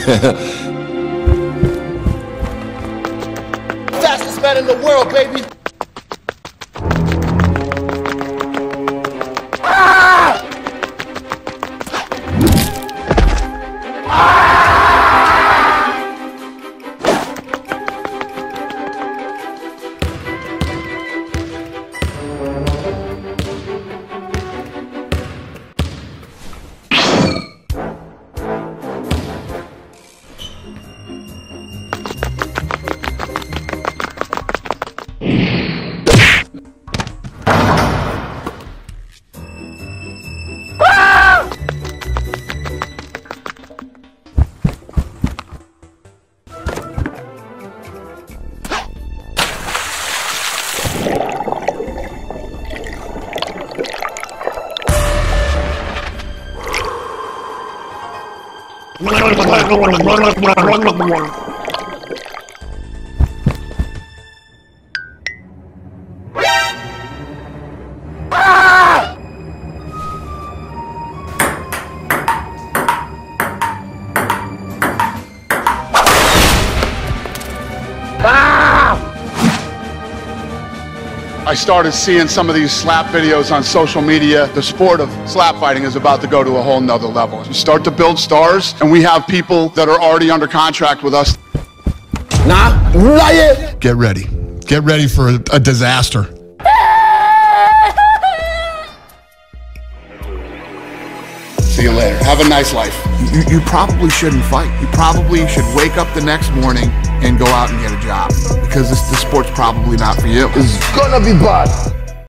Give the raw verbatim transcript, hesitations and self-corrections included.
Fastest man in the world, baby. Ah! Ah! I started seeing some of these slap videos on social media. The sport of slap fighting is about to go to a whole nother level. We start to build stars, and we have people that are already under contract with us. Nah, not yet. Get ready. Get ready for a, a disaster. See you later. Have a nice life. You, you probably shouldn't fight. You probably should wake up the next morning and go out and get a job, because this, this sport's probably not for you. It's gonna be bad.